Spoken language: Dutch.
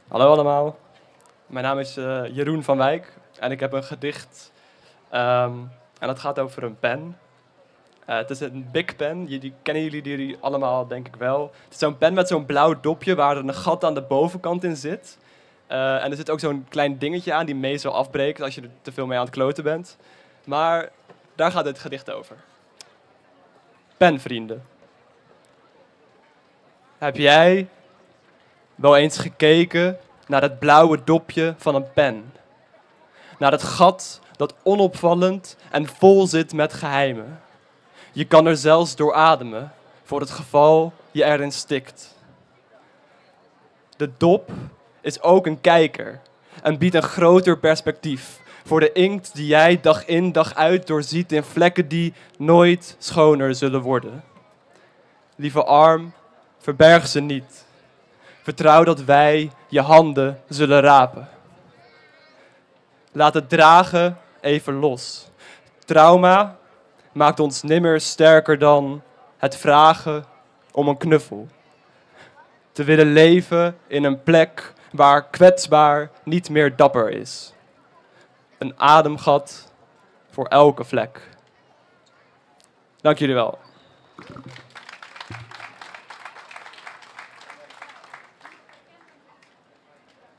Hallo allemaal, mijn naam is Jeroen van Wijk en ik heb een gedicht en dat gaat over een pen. Het is een Bic pen, die kennen jullie allemaal denk ik wel. Het is zo'n pen met zo'n blauw dopje waar er een gat aan de bovenkant in zit. En er zit ook zo'n klein dingetje aan die meestal afbreekt als je er te veel mee aan het kloten bent. Maar daar gaat dit gedicht over. Penvrienden. Heb jij wel eens gekeken naar het blauwe dopje van een pen? Naar het gat dat onopvallend en vol zit met geheimen. Je kan er zelfs door ademen, voor het geval je erin stikt. De dop is ook een kijker en biedt een groter perspectief voor de inkt die jij dag in dag uit doorziet in vlekken die nooit schoner zullen worden. Lieve arm, verberg ze niet. Vertrouw dat wij je handen zullen rapen. Laat het dragen even los. Trauma maakt ons nimmer sterker dan het vragen om een knuffel. Te willen leven in een plek waar kwetsbaar niet meer dapper is. Een ademgat voor elke vlek. Dank jullie wel.